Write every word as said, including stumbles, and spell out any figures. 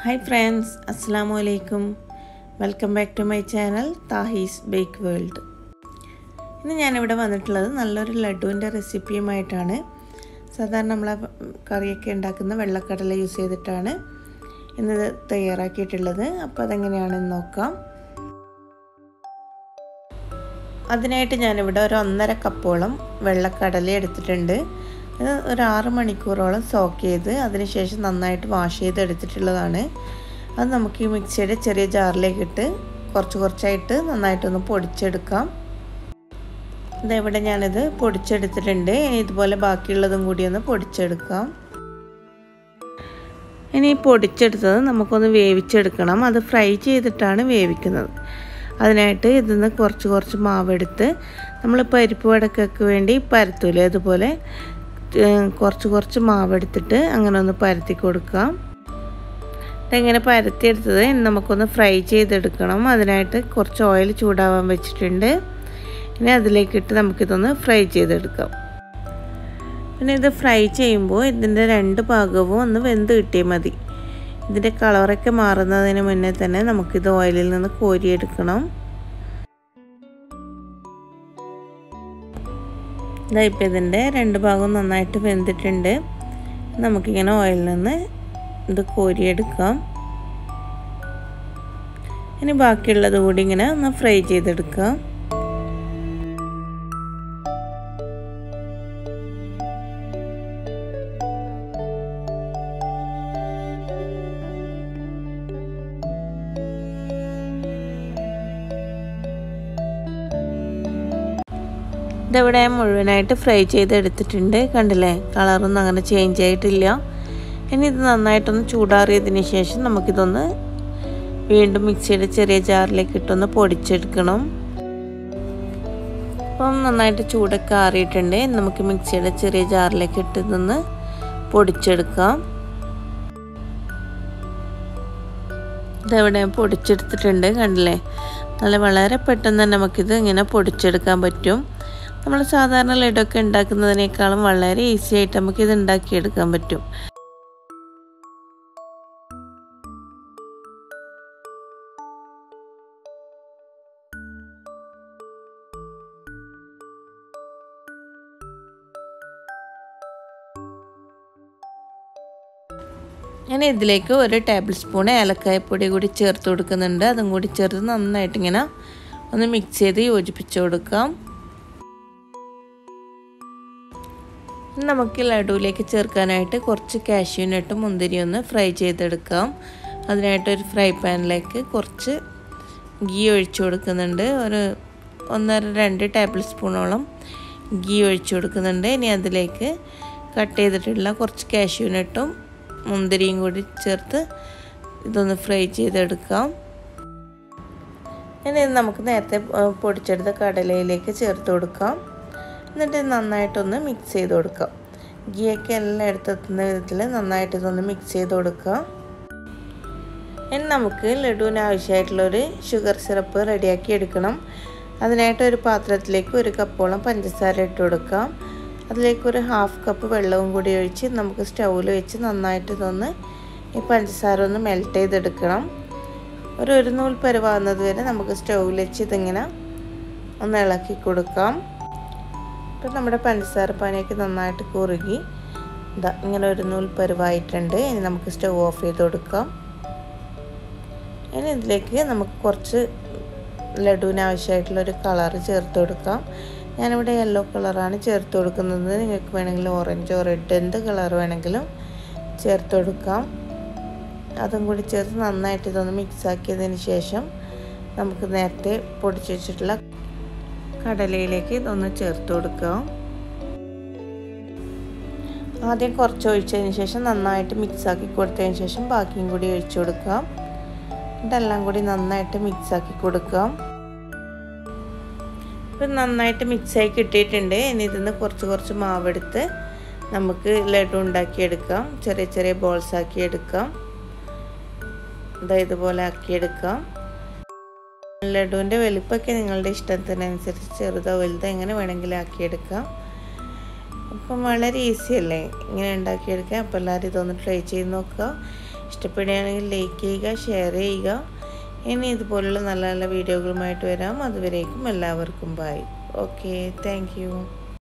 Hi friends, Assalamu alaikum. Welcome back to my channel THAHI'S Bake World. ഇന്ന് ഞാൻ ഇവിടെ വന്നിട്ടുള്ളത് നല്ലൊരു ലഡുവിന്റെ റെസിപ്പിയുമായിട്ടാണ്. സാധാരണ നമ്മൾ കറിയൊക്കെ ഉണ്ടാക്കുന്ന വെള്ളക്കടല യൂസ് ചെയ്തിട്ടാണ് ഇന്ന് തയ്യാറാക്കിയിട്ടുള്ളത്. അപ്പോൾ അതെങ്ങനെയാണെന്ന് നോക്കാം. അതിനായിട്ട് ഞാൻ ഇവിടെ ഒരു ഒന്നര കപ്പോളം വെള്ളക്കടല എടുത്തിട്ടുണ്ട്. ഇത് ഒരു ആറ് മണിക്കൂറോളം സോക്ക് ചെയ്ത് അതിനുശേഷം നന്നായിട്ട് വാഷ് ചെയ്ത് എടുത്തിട്ടുള്ളതാണ്. അത് നമുക്ക് ഈ മിക്സിയുടെ ചെറിയ ജാറിലേക്ക് ഇട്ട് കുറച്ച് കുറച്ചായിട്ട് നന്നായിട്ടൊന്ന് പൊടിച്ചെടുക്കാം. ഇതെവിടെ ഞാനിത് പൊടിച്ചെടുത്തിട്ടുണ്ട്. ഇനി ഇതുപോലെ ബാക്കിയുള്ളതും കൂടി ഒന്ന് പൊടിച്ചെടുക്കാം. ഇനി പൊടിച്ചെടുത്തത് നമുക്കൊന്ന് വേവിച്ചെടുക്കണം. അത് ഫ്രൈ ചെയ്തിട്ടാണ് വേവിക്കുന്നത്. അതിനായിട്ട് ഇതിൽ നിന്ന് കുറച്ച് കുറച്ച് മാവെടുത്ത് നമ്മൾ പരിപ്പ് വടക്കൊക്കെ വേണ്ടി പരത്തൂലേ, അതുപോലെ കുറച്ച് കുറച്ച് മാവെടുത്തിട്ട് അങ്ങനെ ഒന്ന് പരത്തി കൊടുക്കാം. ഇതെങ്ങനെ പരത്തിയെടുത്തത് നമുക്കൊന്ന് ഫ്രൈ ചെയ്തെടുക്കണം. അതിനായിട്ട് കുറച്ച് ഓയിൽ ചൂടാവാൻ വെച്ചിട്ടുണ്ട്. ഇനി അതിലേക്കിട്ട് നമുക്കിതൊന്ന് ഫ്രൈ ചെയ്തെടുക്കാം. പിന്നെ ഇത് ഫ്രൈ ചെയ്യുമ്പോൾ ഇതിൻ്റെ രണ്ട് ഭാഗവും ഒന്ന് വെന്ത് കിട്ടിയാൽ മതി. ഇതിൻ്റെ കളറൊക്കെ മാറുന്നതിന് മുന്നേ തന്നെ നമുക്കിത് ഓയിലിൽ നിന്ന് കോരിയെടുക്കണം. ഇതായിപ്പോൾ ഇതിൻ്റെ രണ്ട് ഭാഗവും നന്നായിട്ട് വെന്തിട്ടുണ്ട്. നമുക്കിങ്ങനെ ഓയിലിൽ നിന്ന് ഇത് കോരിയെടുക്കാം. ഇനി ബാക്കിയുള്ളത് കൂടി ഇങ്ങനെ ഒന്ന് ഫ്രൈ ചെയ്തെടുക്കാം. ഇതവിടെ മുഴുവനായിട്ട് ഫ്രൈ ചെയ്തെടുത്തിട്ടുണ്ട്. കണ്ടില്ലേ, കളറൊന്നും അങ്ങനെ ചേഞ്ച് ആയിട്ടില്ല. ഇനി ഇത് നന്നായിട്ടൊന്ന് ചൂടാറിയതിന് ശേഷം നമുക്കിതൊന്ന് വീണ്ടും മിക്സിയുടെ ചെറിയ ജാറിലേക്ക് ഇട്ടൊന്ന് പൊടിച്ചെടുക്കണം. അപ്പം നന്നായിട്ട് ചൂടൊക്കെ ആറിയിട്ടുണ്ട്. നമുക്ക് മിക്സിയുടെ ചെറിയ ജാറിലേക്ക് ഇട്ടതൊന്ന് പൊടിച്ചെടുക്കാം. ഇതവിടെ പൊടിച്ചെടുത്തിട്ടുണ്ട്. കണ്ടില്ലേ, നല്ല വളരെ പെട്ടെന്ന് തന്നെ നമുക്കിത് ഇങ്ങനെ പൊടിച്ചെടുക്കാൻ പറ്റും. നമ്മൾ സാധാരണ ലഡുവൊക്കെ ഉണ്ടാക്കുന്നതിനേക്കാളും വളരെ ഈസി ആയിട്ട് നമുക്കിത് ഉണ്ടാക്കിയെടുക്കാൻ പറ്റും. ഞാൻ ഇതിലേക്ക് ഒരു ടേബിൾ സ്പൂൺ ഏലക്കായപ്പൊടി കൂടി ചേർത്ത് കൊടുക്കുന്നുണ്ട്. അതും കൂടി ചേർത്ത് നന്നായിട്ട് ഇങ്ങനെ ഒന്ന് മിക്സ് ചെയ്ത് യോജിപ്പിച്ച് കൊടുക്കാം. നമുക്ക് ലഡുവിലേക്ക് ചേർക്കാനായിട്ട് കുറച്ച് കാഷ്യൂ നട്ടും മുന്തിരി ഒന്ന് ഫ്രൈ ചെയ്തെടുക്കാം. അതിനായിട്ട് ഒരു ഫ്രൈ പാനിലേക്ക് കുറച്ച് ഗീ ഒഴിച്ചു കൊടുക്കുന്നുണ്ട്. ഒരു ഒന്നര രണ്ട് ടേബിൾ സ്പൂണോളം ഗീ ഒഴിച്ചു കൊടുക്കുന്നുണ്ട്. ഇനി അതിലേക്ക് കട്ട് ചെയ്തിട്ടുള്ള കുറച്ച് കാഷ്യൂ നട്ടും മുന്തിരിയും കൂടി ചേർത്ത് ഇതൊന്ന് ഫ്രൈ ചെയ്തെടുക്കാം. ഇനി ഇത് നമുക്ക് നേരത്തെ പൊടിച്ചെടുത്ത കടലയിലേക്ക് ചേർത്ത് കൊടുക്കാം. എന്നിട്ട് നന്നായിട്ടൊന്ന് മിക്സ് ചെയ്ത് കൊടുക്കാം. ഗീയൊക്കെ എല്ലാം എടുത്തെത്തുന്ന വിധത്തിൽ നന്നായിട്ട് ഇതൊന്ന് മിക്സ് ചെയ്ത് കൊടുക്കാം. ഇനി നമുക്ക് ലഡുവിന് ആവശ്യമായിട്ടുള്ളൊരു ഷുഗർ സിറപ്പ് റെഡിയാക്കി എടുക്കണം. അതിനായിട്ട് ഒരു പാത്രത്തിലേക്ക് ഒരു കപ്പോളം പഞ്ചസാര ഇട്ട് കൊടുക്കാം. അതിലേക്ക് ഒരു ഹാഫ് കപ്പ് വെള്ളവും കൂടി ഒഴിച്ച് നമുക്ക് സ്റ്റൗവിൽ വെച്ച് നന്നായിട്ട് ഇതൊന്ന് ഈ പഞ്ചസാര ഒന്ന് മെൽറ്റ് ചെയ്തെടുക്കണം. ഒരു ഒരു നൂൽ പരുവാകുന്നത് വരെ നമുക്ക് സ്റ്റൗവിൽ വെച്ച് ഇതിങ്ങനെ ഒന്ന് ഇളക്കി കൊടുക്കാം. ഇപ്പം നമ്മുടെ പഞ്ചസാര പാനിയൊക്കെ നന്നായിട്ട് കുറുകി ഇതാ ഇങ്ങനെ ഒരു നൂൽ പരുവായിട്ടുണ്ട്. ഇനി നമുക്ക് സ്റ്റൗ ഓഫ് ചെയ്ത് കൊടുക്കാം. ഇനി ഇതിലേക്ക് നമുക്ക് കുറച്ച് ലഡുവിന് ആവശ്യമായിട്ടുള്ളൊരു കളറ് ചേർത്ത് കൊടുക്കാം. ഞാനിവിടെ യെല്ലോ കളറാണ് ചേർത്ത് കൊടുക്കുന്നത്. നിങ്ങൾക്ക് വേണമെങ്കിൽ ഓറഞ്ചോ റെഡ് എന്ത് കളർ വേണമെങ്കിലും ചേർത്ത് കൊടുക്കാം. അതും കൂടി ചേർത്ത് നന്നായിട്ട് ഇതൊന്ന് മിക്സ് ആക്കിയതിന് ശേഷം നമുക്ക് നേരത്തെ പൊടിച്ച് വെച്ചിട്ടുള്ള കടലയിലേക്ക് ഇതൊന്ന് ചേർത്ത് കൊടുക്കാം. ആദ്യം കുറച്ച് ഒഴിച്ചതിന് ശേഷം നന്നായിട്ട് മിക്സ് ആക്കി കൊടുത്തതിന് ശേഷം ബാക്കിയും കൂടി ഒഴിച്ചു കൊടുക്കാം. ഇതെല്ലാം കൂടി നന്നായിട്ട് മിക്സ് ആക്കി കൊടുക്കാം. ഇപ്പം നന്നായിട്ട് മിക്സായി കിട്ടിയിട്ടുണ്ട്. ഇനി ഇതിന്ന് കുറച്ച് കുറച്ച് മാവെടുത്ത് നമുക്ക് ലഡു ഉണ്ടാക്കിയെടുക്കാം. ചെറിയ ചെറിയ ബോൾസ് ആക്കി എടുക്കാം. ഇതാ ഇതുപോലെ ആക്കിയെടുക്കാം. ലഡുവിൻ്റെ വലിപ്പമൊക്കെ നിങ്ങളുടെ ഇഷ്ടത്തിനനുസരിച്ച് ചെറുതോ വലുതോ എങ്ങനെ വേണമെങ്കിലും ആക്കിയെടുക്കാം. അപ്പം വളരെ ഈസി അല്ലേ ഇങ്ങനെ ഉണ്ടാക്കിയെടുക്കാം. അപ്പോൾ എല്ലാവരും ഇതൊന്ന് ട്രൈ ചെയ്ത് നോക്കുക. ഇഷ്ടപ്പെടുകയാണെങ്കിൽ ലൈക്ക് ചെയ്യുക, ഷെയർ ചെയ്യുക. ഇനി ഇതുപോലുള്ള നല്ല നല്ല വീഡിയോകളുമായിട്ട് വരാം. അതുവരേക്കും എല്ലാവർക്കും ബൈ. Okay, thank you.